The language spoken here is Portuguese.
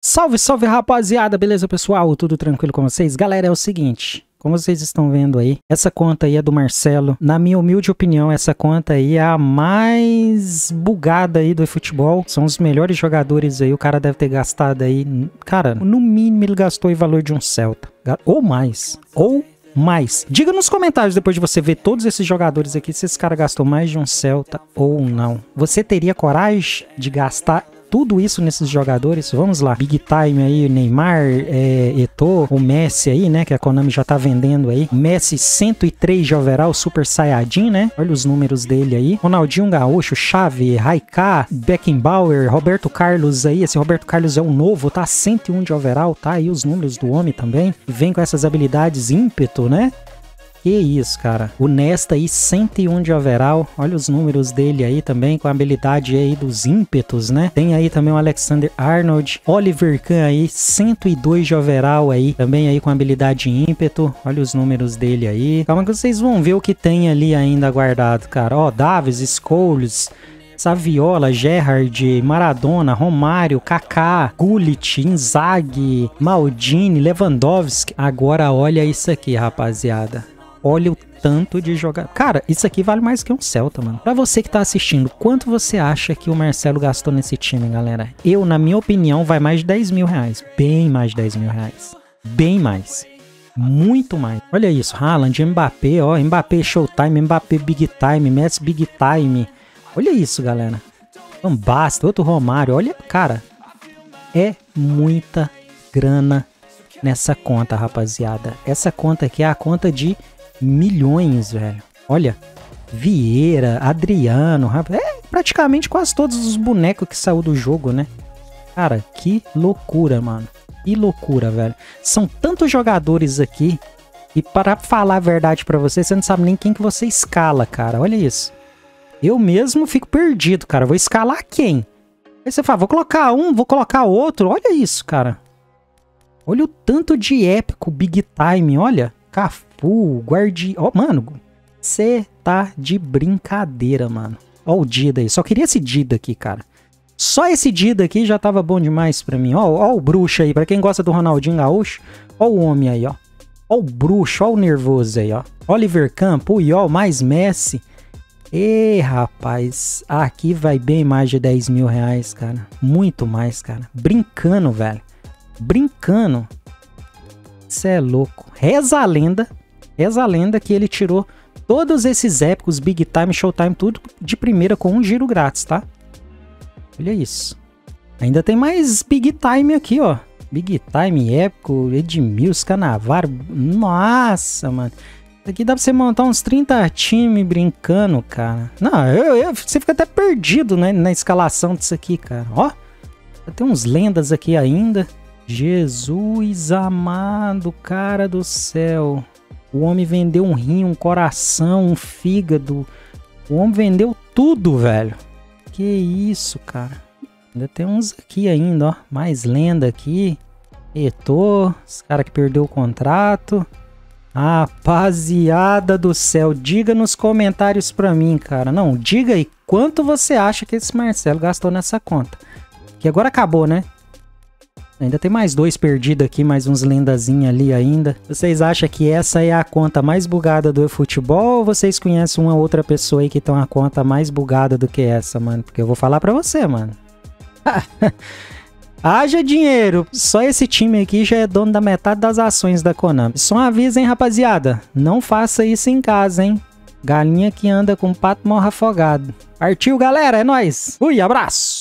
Salve, salve rapaziada, beleza pessoal? Tudo tranquilo com vocês? Galera, é o seguinte, como vocês estão vendo aí, essa conta aí é do Marcelo. Na minha humilde opinião, essa conta aí é a mais bugada aí do eFootball. São os melhores jogadores aí, o cara deve ter gastado aí, cara, no mínimo ele gastou o valor de um Celta. Ou mais, diga nos comentários, depois de você ver todos esses jogadores aqui, se esse cara gastou mais de um Celta ou não. Você teria coragem de gastar tudo isso nesses jogadores? Vamos lá. Big Time aí, Neymar, Eto'o, o Messi aí, né, que a Konami já tá vendendo aí. Messi 103 de overall, Super Saiyajin, né? Olha os números dele aí. Ronaldinho Gaúcho, Xavi, Raiká, Beckenbauer, Roberto Carlos aí. Esse Roberto Carlos é o novo, tá? 101 de overall, tá? Aí os números do homem também. Vem com essas habilidades ímpeto, né? Que isso, cara. O Nesta aí, 101 de overall. Olha os números dele aí também, com a habilidade aí dos ímpetos, né? Tem aí também o Alexander Arnold. Oliver Kahn aí, 102 de overall aí. Também aí com a habilidade ímpeto. Olha os números dele aí. Calma que vocês vão ver o que tem ali ainda guardado, cara. Ó, Davis, Scholes, Saviola, Gerrard, Maradona, Romário, Kaká, Gullit, Inzaghi, Maldini, Lewandowski. Agora olha isso aqui, rapaziada. Olha o tanto de jogar. Cara, isso aqui vale mais que um Celta, mano. Pra você que tá assistindo, quanto você acha que o Marcelo gastou nesse time, galera? Eu, na minha opinião, vai mais de 10 mil reais. Bem mais de 10 mil reais. Bem mais. Muito mais. Olha isso. Haaland, Mbappé, ó. Mbappé Showtime, Mbappé Big Time, Messi Big Time. Olha isso, galera. Não basta. Outro Romário. Olha, cara. É muita grana nessa conta, rapaziada. Essa conta aqui é a conta de milhões, velho. Olha, Vieira, Adriano, praticamente quase todos os bonecos que saiu do jogo, né? Cara, que loucura, mano. Que loucura, velho. São tantos jogadores aqui e para falar a verdade pra você, você não sabe nem quem que você escala, cara. Olha isso. Eu mesmo fico perdido, cara. Vou escalar quem? Aí você fala, vou colocar um, vou colocar outro. Olha isso, cara. Olha o tanto de épico Big Time, olha. Cafu, Guardi... Ó, mano, você tá de brincadeira, mano. Ó o Dida aí. Só queria esse Dida aqui, cara. Só esse Dida aqui já tava bom demais pra mim. Ó o bruxo aí. Pra quem gosta do Ronaldinho Gaúcho, ó o homem aí, ó. Ó o bruxo, ó o nervoso aí, ó. Oliver Kahn, Puyol, mais Messi. Ê, rapaz. Aqui vai bem mais de 10 mil reais, cara. Muito mais, cara. Brincando, velho. Brincando. Cê é louco. Reza a lenda que ele tirou todos esses épicos, Big Time, Showtime, tudo de primeira com um giro grátis, tá? Olha isso. Ainda tem mais Big Time aqui, ó. Big Time, épico, Edmilson, Cannavaro. Nossa, mano. Aqui dá pra você montar uns 30 times brincando, cara. Não, você fica até perdido, né, na escalação disso aqui, cara. Ó, tem uns lendas aqui ainda. Jesus amado, cara do céu. O homem vendeu um rim, um coração, um fígado. O homem vendeu tudo, velho. Que isso, cara. Ainda tem uns aqui ainda, ó. Mais lenda aqui. Eto'o, esse cara que perdeu o contrato. Rapaziada do céu, diga nos comentários pra mim, cara. Não, diga aí quanto você acha que esse Marcelo gastou nessa conta. Que agora acabou, né? Ainda tem mais dois perdidos aqui, mais uns lendazinhos ali ainda. Vocês acham que essa é a conta mais bugada do eFootball ou vocês conhecem uma outra pessoa aí que tem uma conta mais bugada do que essa, mano? Porque eu vou falar pra você, mano. Haja dinheiro. Só esse time aqui já é dono da metade das ações da Konami. Só um aviso, hein, rapaziada. Não faça isso em casa, hein. Galinha que anda com pato morre afogado. Partiu, galera. É nóis. Fui, abraço.